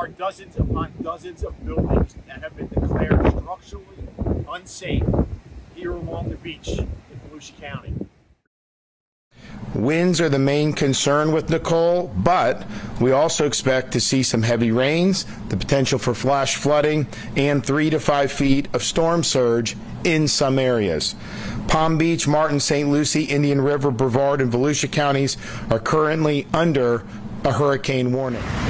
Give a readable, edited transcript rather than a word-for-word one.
are dozens upon dozens of buildings that have been declared structurally unsafe here along the beach in Volusia County. Winds are the main concern with Nicole, but we also expect to see some heavy rains, the potential for flash flooding, and 3 to 5 feet of storm surge in some areas. Palm Beach, Martin, St. Lucie, Indian River, Brevard, and Volusia counties are currently under a hurricane warning.